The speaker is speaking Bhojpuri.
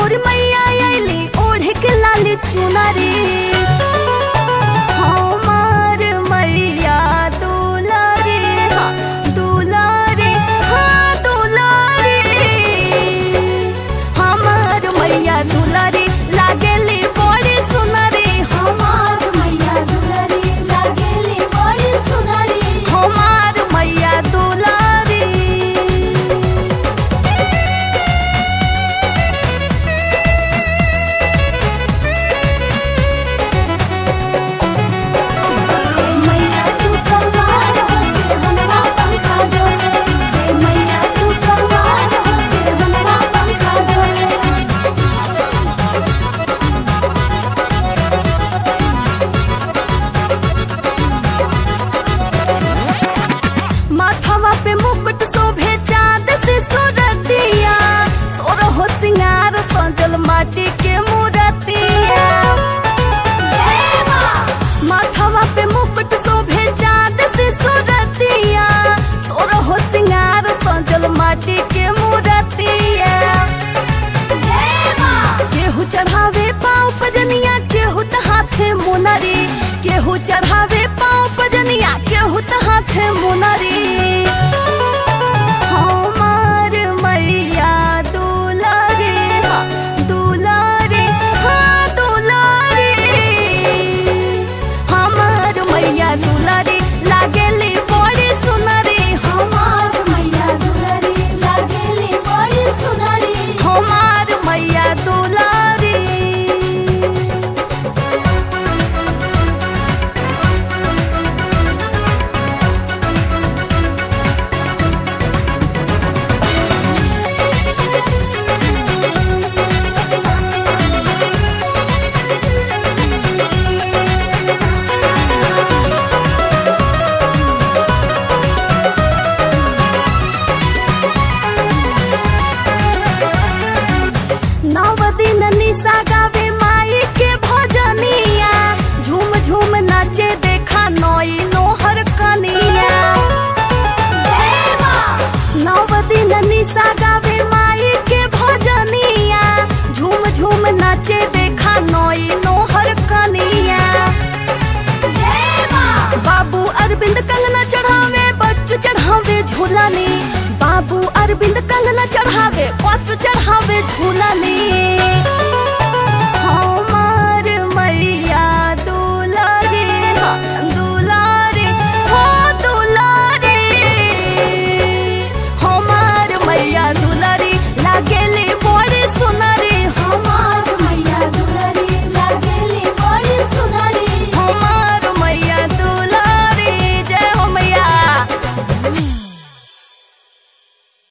मोर मैया आइली ओढ़ के लाली चुनरी। हमार मैया दुलारी, हाँ दुलारी, हाँ दुलारी। हमार मैया दुलारी लागेली बड़ी सुनरी। हमार मैया दुलारी लागेली बड़ी सुनरी। हमार मैया दुलारी। मैया सुकुमार होके हमरा पंखा डोले। मैया सुकुमार होके हमरा पंखा डोले। माथवा पे मुकुट शोभे चाँद से सूरतिया। सोरहो सिंगार सजल माटी के मूरतिया। माथवा पे मुकुट शोभे चाँद से सूरतिया। सोरहो सिंगार सजल माटी के मूरतिया। केहू चढ़ावे पाँव पजनिया, केहू त हाथे मुनरी। केहू चढ़ावे पाँव पजनिया, केहू त हाथे मुनरी। हमार मैया दुलारी, हाँ दुलारी, हाँ दुलारी। हमार मैया दुलारी लागेली बड़ी सुनरी। हमार मैया दुलारी लागेली बड़ी सुनरी। हमार मैया दुलारी। नव दिन निशा गावे माई के भजनिया। झूम झूम नाचे देखा नई नोहर कनिया। नव दिन निशा गावे माई के भजनिया। झूम झूम नाचे देखा नई नोहर कनिया। बाबू अरविंद कंगना चढ़ावे, बच्चू चढ़ावे झूलनी। बाबू अरविंद कंगना चढ़ावे, बच्चू चढ़ावे झूलनी।